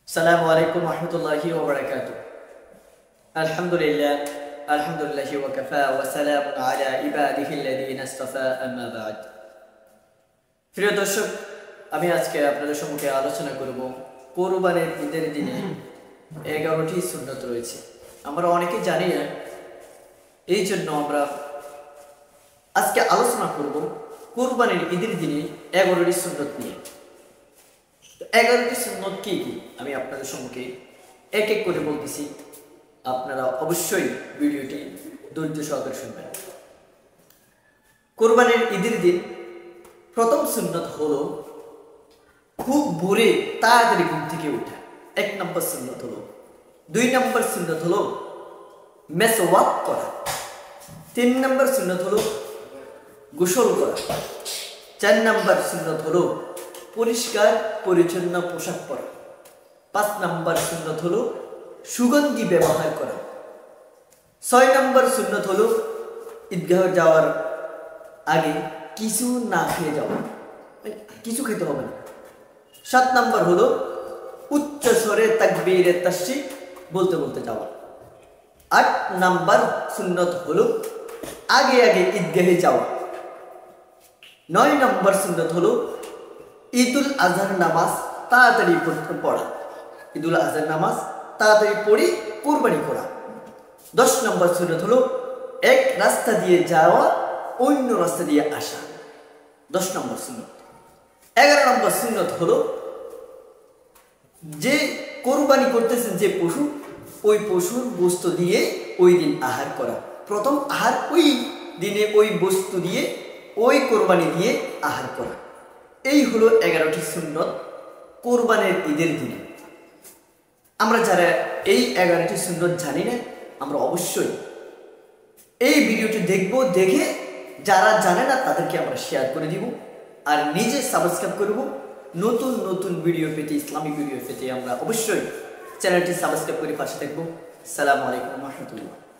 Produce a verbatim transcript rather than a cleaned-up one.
আসসালামু আলাইকুম ওয়া রাহমাতুল্লাহি ওয়া বারাকাতুহু। আলহামদুলিল্লাহ আলহামদুলিল্লাহি ওয়া কাফা ওয়া সালামুন আলা ইবাদিহিল্লাযিনা ইসতাফা, আম্মা বা'দ। প্রিয় দর্শক, আমি আজকে আপনাদের সম্মুখে আলোচনা করব কুরবানির ঈদের দিনে এগারোটি সুন্নত রয়েছে। আমরা অনেকে জানি না, এই জন্য আমরা আজকে আলোচনা করব কুরবানির ঈদের দিনে এগারোটি সুন্নত নিয়ে। এগারোটি সুন্নত কি কি আমি আপনাদের সম্মুখে এক এক করে বলতেছি, আপনারা অবশ্যই ভিডিওটি ধৈর্য সহকারে শুনবেন। কুরবানির ঈদের দিন প্রথম সুন্নত হলো খুব ভোরে তাড়াতাড়ি ঘুম থেকে ওঠা, এক নম্বর সুন্নত হলো। দুই নম্বর সুন্নত হলো মেসওয়াক করা। তিন নম্বর সুন্নত হলো গোসল করা। চার নম্বর সুন্নত হলো পরিষ্কার পরিচ্ছন্ন পোশাক পরা। পাঁচ নম্বর সুন্নত হলো সুগন্ধি ব্যবহার করা। ছয় নম্বর সুন্নত হলো ঈদগাহ যাওয়ার আগে কিছু না খেয়ে যাওয়া, কিছু খেতে হবে না। সাত নম্বর হলো উচ্চ স্বরে তাকবীরে তাশরিক বলতে বলতে যাওয়া। আট নম্বর সুন্নত হলো আগে আগে ঈদগাহে যাওয়া। নয় নম্বর সুন্নত হলো ঈদুল আজহার নামাজ তাড়াতাড়ি পড়া। ঈদুল আজহার নামাজ তাড়াতাড়ি পড়ে কুরবানি করা। দশ নম্বর সুন্নত হলো এক রাস্তা দিয়ে যাওয়া অন্য রাস্তা দিয়ে আসা, দশ নম্বর সুন্নত। এগারো নম্বর সুন্নত হলো যে কোরবানি করতেছেন যে পশু, ওই পশুর বস্তু দিয়ে ওই দিন আহার করা। প্রথম আহার ওই দিনে ওই বস্তু দিয়ে, ওই কোরবানি দিয়ে আহার করা। এই হলো এগারোটি সুন্নত কোরবানির ঈদের দিনে। আমরা যারা এই এগারোটি সুন্নত জানি না, আমরা অবশ্যই এই ভিডিওটি দেখব, দেখে যারা জানে না তাদেরকে আমরা শেয়ার করে দিব, আর নিজে সাবস্ক্রাইব করব। নতুন নতুন ভিডিও পেতে, ইসলামিক ভিডিও পেতে আমরা অবশ্যই চ্যানেলটি সাবস্ক্রাইব করে পাশে থাকবো। আসসালামু আলাইকুম ওয়া রাহমাতুল্লাহ।